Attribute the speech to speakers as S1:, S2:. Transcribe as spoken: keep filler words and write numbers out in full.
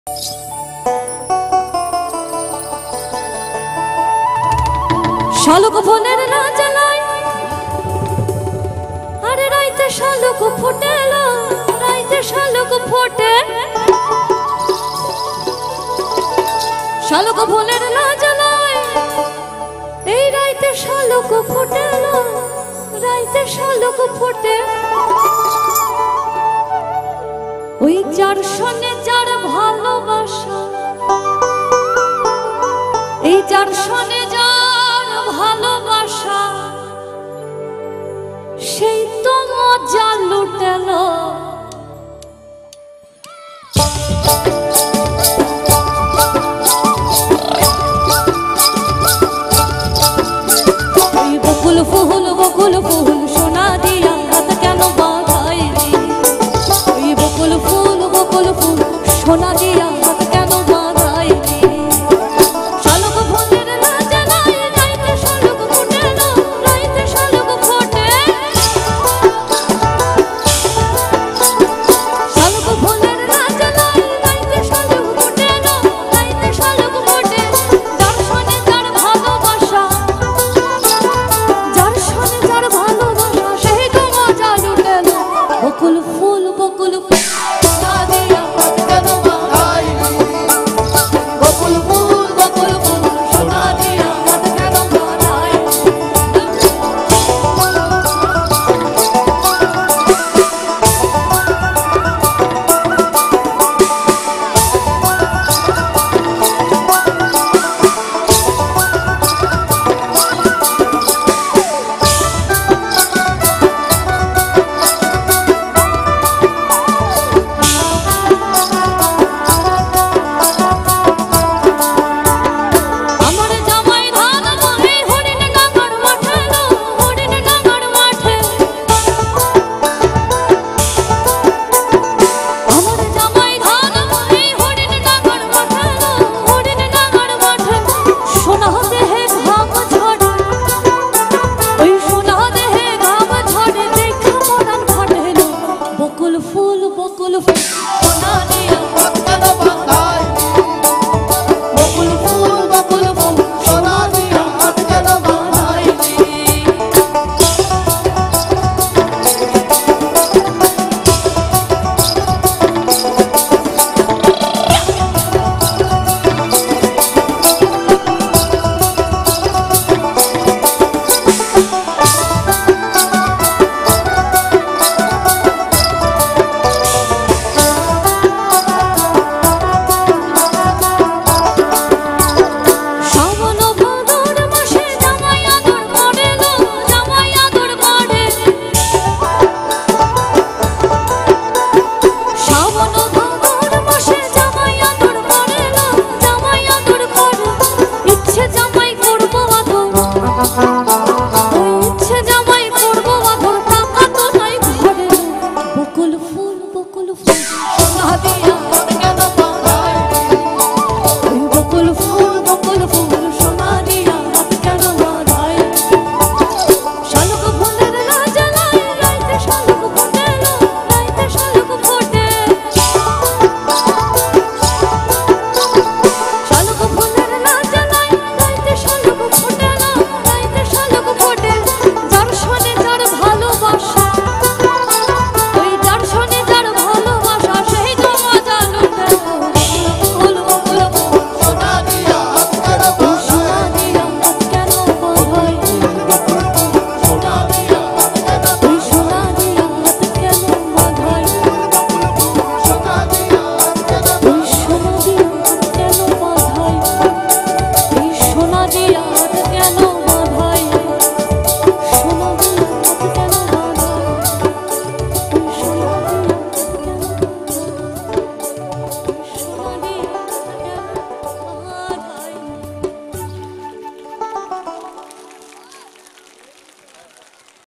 S1: শালুক ফোনের না জ্বালায় আরে রাইতে শালুক ফুটেল রাইতে শালুক ফোটে শালুক ফোনের না জ্বালায় এই রাইতে শালুক ফুটেল রাইতে শালুক ফোটে ওই যার সনে যার ভালোবাসা এই যার সনে যার ভালোবাসা সেই তো মজা লুটেল ওই বকুল ফুল বকুল ফুল সোনা দিয়া হাত কেন বাঁধাই ওই বকুল ফুল বকুল ফুল সোনা দিয়া হাত কেন বাঁধাই শালুক ফোনের না জ্বালায় রাইতে শালুক ফুটেল রাইতে শালুক ফোটে শালুক ফোনের না জ্বালায় রাইতে শালুক ফুটেল রাইতে শালুক ফোটে যার সনে যার ভালোবাসা যার সনে যার ভালোবাসা সেই তো মজা লুটেল বকুল ফুল বকুল ফুল সোনা দিয়া হাত কেন বাঁধাই বকুল ফুল বকুল ফুল সোনা দিয়া হাত কেন বাঁধাই আমার জামাই ধান বহে হরিণ ডাঙ্গর মাঠে লো হরিণ ডাঙ্গর মাঠে আমার জামাই ধান বহে হরিণ ডাঙ্গর মাঠে লো হরিণ ডাঙ্গর মাঠে সোনা দেহে ঘাম ঝরে ওই সোনা দেহে ঘাম ঝরে দেখা মরান ফাটে লো বকুল ফুল বকুল ফুল সোনা দিয়া হাত কেন বাঁধাই বকুল ফুল বকুল ফুল সোনা দিয়া হাত কেন বাঁধাই শ্রাবণ ভাদর মাসে জামাই আদর করে লো জামাই আদর করে শ্রাবণ ভাদর মাসে জামাই আদর করে লো জামাই আদর করে ইচ্ছে জামাই করব আদর ওই ইচ্ছে জামাই করব আদর টাকা তো নাই ঘরে বকুল ফুল বকুল ফুল সোনা দিয়া হাত কেন বাঁধাই ওই বকুল ফুল বকুল ফুল সোনা দিয়া হাত কেন বাঁধাই শালুক ফোনের না জ্বালায় রাইতে শালুক ফোটেল রাইতে শালুক ফোটে শালুক ফোনের না জ্বালায় রাইতে শালুক ফোটেল রাইতে শালুক ফোটে যার সনে যার ভালোবাসা ওই যার সনে যার ভালোবাসা সেই তো মজা লুটেল বকুল বকুল ফুল সোনা দিয়া হাত কেন সোনা দিয়া হাত কেন বাঁধাই সোনা দিয়া হাত কেন ওই সোনা দিয়া হাত কেন বাঁধাই সোনা দিয়া হাত কেন ওই সোনা দিয়া হাত কেন বাঁধাই এই সোনা দিয়া হাত কেন